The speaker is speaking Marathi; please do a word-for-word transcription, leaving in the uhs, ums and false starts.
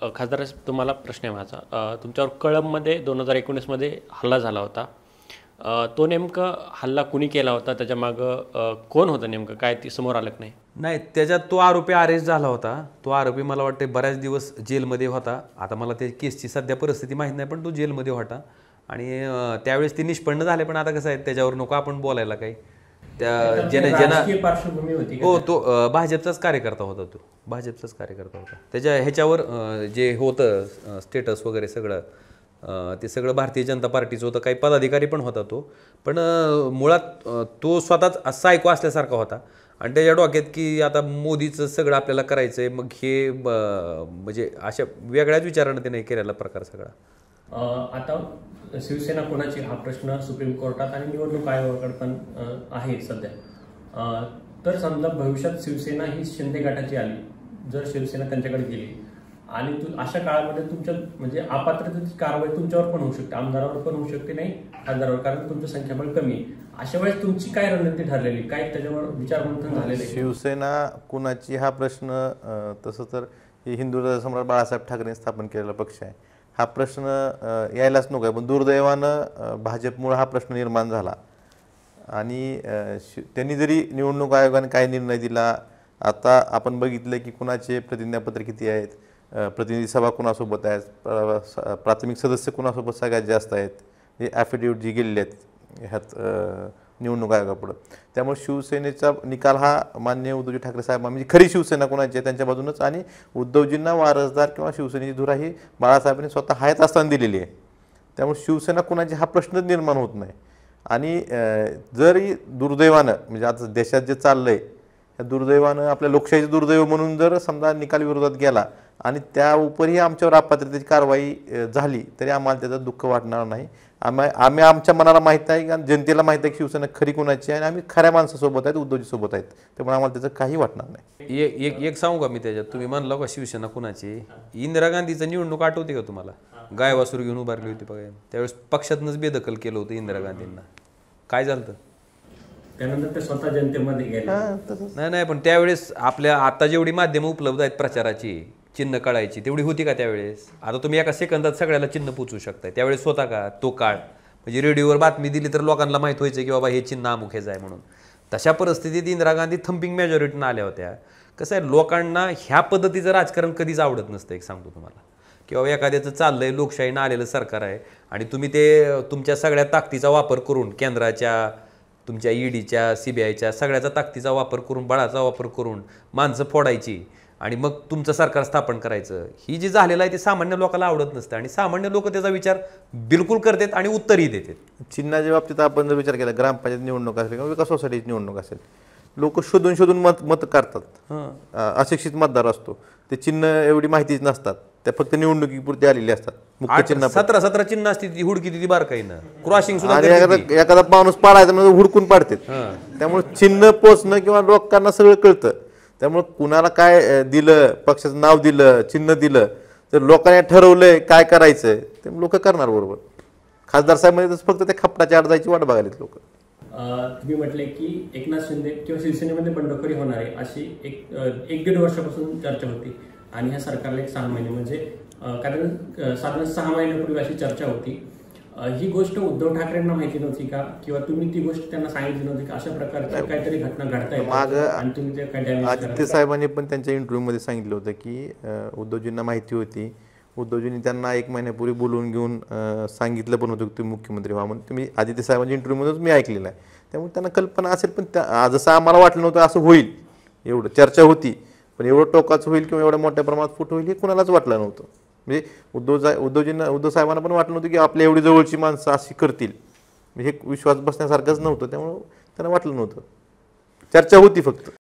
अ, खासदार साहेब, तुम्हाला प्रश्न आहे माझा. अ, तुमच्यावर कळंबमध्ये दोन हजार एकोणीसमध्ये हल्ला झाला होता. अ, तो नेमका हल्ला कुणी केला होता, त्याच्या मागं अ, कोण होतं नेमकं, काय ती समोर आलं नाही? नाही, त्याच्यात तो आरोपी अरेस्ट झाला होता. तो आरोपी मला वाटते बऱ्याच दिवस जेलमध्ये होता. आता मला ते केसची सध्या परिस्थिती माहीत नाही, पण तो जेलमध्ये होता आणि त्यावेळेस ती निष्पन्न झाले. पण आता कसं आहे, त्याच्यावर नको आपण बोलायला काही. त्या ज्याने ज्यांना पार्श्वभूमी होती हो, तो भाजपचाच कार्यकर्ता होता. तो भाजपचाच कार्यकर्ता होता. त्याच्या ह्याच्यावर जे होतं स्टेटस वगैरे सगळं ते सगळं भारतीय जनता पार्टीचं होतं. काही पदाधिकारी पण होता तो. पण मुळात तो स्वतःच सायको असल्यासारखा होता आणि त्याच्या डोक्यात की आता मोदीचं सगळं आपल्याला करायचं आहे. मग हे म्हणजे अशा वेगळ्याच विचारानं त्याने केलेला प्रकार सगळा. आता शिवसेना कोणाची हा प्रश्न सुप्रीम कोर्टात आणि निवडणूक आयोगाकडे पण आहे सध्या. तर समजा भविष्यात शिवसेना ही शिंदे गटाची आली, जर शिवसेना त्यांच्याकडे गेली आणि तू अशा काळामध्ये तुमच्या म्हणजे अपात्रतेची कारवाई तुमच्यावर पण होऊ शकते, आमदारावर पण होऊ शकते, नाही खासदारावर, कारण तुमचं संख्याबळ कमी आहे. अशा वेळेस तुमची काय रणनीती ठरलेली, काय त्याच्यावर विचारमंथन झालेलं? शिवसेना कुणाची हा प्रश्न तसं तर हिंदू सम्राट बाळासाहेब ठाकरेंनी स्थापन केलेला पक्ष आहे. हा प्रश्न यायलाच नको आहे, पण दुर्दैवानं भाजपमुळे हा प्रश्न निर्माण झाला आणि त्यांनी जरी निवडणूक आयोगाने काय निर्णय दिला, आता आपण बघितलं की कुणाचे प्रतिज्ञापत्र किती आहेत, प्रतिनिधी सभा कुणासोबत आहेत, प्राथमिक सदस्य कुणासोबत सगळ्यात जास्त आहेत, हे ॲफिडेविट जी गेलेले आहेत ह्यात निवडणूक आयोगापुढं. त्यामुळे शिवसेनेचा निकाल हा माननीय उद्धवजी ठाकरे साहेब म्हणजे खरी शिवसेना कोणाची आहे त्यांच्या बाजूनच आणि उद्धवजींना वारसदार किंवा शिवसेनेची धुरा ही बाळासाहेबांनी स्वतः हयात असताना दिलेली आहे. त्यामुळे शिवसेना कुणाची हा प्रश्नच निर्माण होत नाही. आणि जरी दुर्दैवानं म्हणजे आता देशात जे चाललं आहे त्या दुर्दैवानं आपल्या लोकशाहीचं दुर्दैव म्हणून जर समजा निकाल विरोधात गेला आणि त्या उपरही आमच्यावर अपात्रतेची कारवाई झाली तरी आम्हाला त्याचं दुःख वाटणार नाही. आम्ही आम्ही आमच्या मनाला माहीत आहे आणि जनतेला माहीत आहे की शिवसेना खरी कुणाची आहे आणि आम्ही खऱ्या माणसासोबत आहेत, उद्धवजीसोबत आहेत. त्यामुळे आम्हाला त्याचं काही वाटणार नाही. एक एक एक सांगू का मी त्याच्यात, तुम्ही म्हणला का शिवसेना कुणाची? इंदिरा गांधीचं निवडणूक आठवते का तुम्हाला? गायवासूर घेऊन उभारली होती बघा, त्यावेळेस पक्षातनंच बेदखल केलं होतं इंदिरा गांधींना. काय झालं त्यानंतर ते स्वतः जनतेमध्ये गेले? नाही नाही, पण त्यावेळेस आपल्या आता जेवढी माध्यमं उपलब्ध आहेत प्रचाराची, चिन्ह कळायची तेवढी होती का त्यावेळेस? आता तुम्ही एका सेकंदात सगळ्याला चिन्ह पोचवू शकताय. त्यावेळेस होता का तो काळ? म्हणजे रेडिओवर बातमी दिली तर लोकांना माहीत व्हायचं की बाबा हे चिन्ह अमुखेच आहे म्हणून. तशा परिस्थितीत इंदिरा गांधी थम्पिंग मेजॉरिटीनं आल्या होत्या. कसं आहे, लोकांना ह्या पद्धतीचं राजकारण कधीच आवडत नसतं. एक सांगतो तुम्हाला, किंवा एखाद्याचं चाललंय, लोकशाहीनं आलेलं सरकार आहे आणि तुम्ही ते तुमच्या सगळ्या ताकदीचा वापर करून, केंद्राच्या, तुमच्या ईडीच्या, सीबीआयच्या सगळ्याचा ताकदीचा वापर करून, बळाचा वापर करून माणसं फोडायची आणि मग तुमचं सरकार स्थापन करायचं, ही जी झालेलं आहे ते सामान्य लोकांना आवडत नसतं आणि सामान्य लोक त्याचा विचार बिलकुल करतात आणि उत्तरही देतात. चिन्हाच्या बाबतीत आपण जर विचार केला, ग्रामपंचायत निवडणूक असेल किंवा विकास सोसायटीची निवडणूक असेल, लोक शोधून शोधून मत मत करतात. अशिक्षित मतदार असतो, ते चिन्ह एवढी माहितीच नसतात, त्या फक्त निवडणुकीपुरती आलेली असतात. मुख्य चिन्ह सतरा सतरा चिन्ह असते, ती हुडकी ती बारकाईनं क्रॉसिंग सुद्धा, एखादा माणूस पाडायचा म्हणजे हुडकून पाडतात. त्यामुळे चिन्ह पोचणं किंवा लोकांना सगळं कळतं. त्यामुळे कुणाला काय दिलं, पक्षाचं नाव दिलं, चिन्ह दिलं, तर लोकांनी ठरवलंय काय करायचंय ते लोक करणार बरोबर. खासदार साहेब म्हणजे फक्त त्या खपटाच्या आड जायची वाट बघायला लोक. तुम्ही म्हटले की एकनाथ शिंदे किंवा शिवसेनेमध्ये बंडखोरी होणार आहे अशी एक एक दीड वर्षापासून चर्चा होती आणि ह्या सरकारला एक सहा महिने म्हणजे कारण साधारण सहा महिन्यापूर्वी अशी चर्चा होती. ही गोष्ट उद्धव ठाकरेंना माहिती नव्हती का, किंवा तुम्ही ती गोष्ट त्यांना सांगितली नव्हती का? अशा प्रकारची काहीतरी घटना घडताय आणि तुम्ही ते काय डॅमेज? आदित्य साहेबांनी पण त्यांच्या इंटरव्ह्यूमध्ये सांगितलं होतं की उद्धवजींना माहिती होती. उद्धवजींनी त्यांना एक महिन्यापूर्वी बोलवून घेऊन सांगितलं पण होतं की तुम्ही मुख्यमंत्री व्हा म्हणून. तुम्ही आदित्य साहेबांच्या इंटरव्ह्यूमध्येच मी ऐकलेलं आहे. त्यामुळे त्यांना कल्पना असेल, पण त्या जसं आम्हाला वाटलं नव्हतं असं होईल, एवढं चर्चा होती, पण एवढं टोकाचं होईल किंवा एवढ्या मोठ्या प्रमाणात फूट होईल हे कुणालाच वाटलं नव्हतं. म्हणजे उद्धव उद्धवजींना उद्धव साहेबांना पण वाटलं नव्हतं की आपल्या एवढी जवळची माणसं अशी करतील. हे विश्वास बसण्यासारखंच नव्हतं, त्यामुळं त्यांना वाटलं नव्हतं. चर्चा होती फक्त.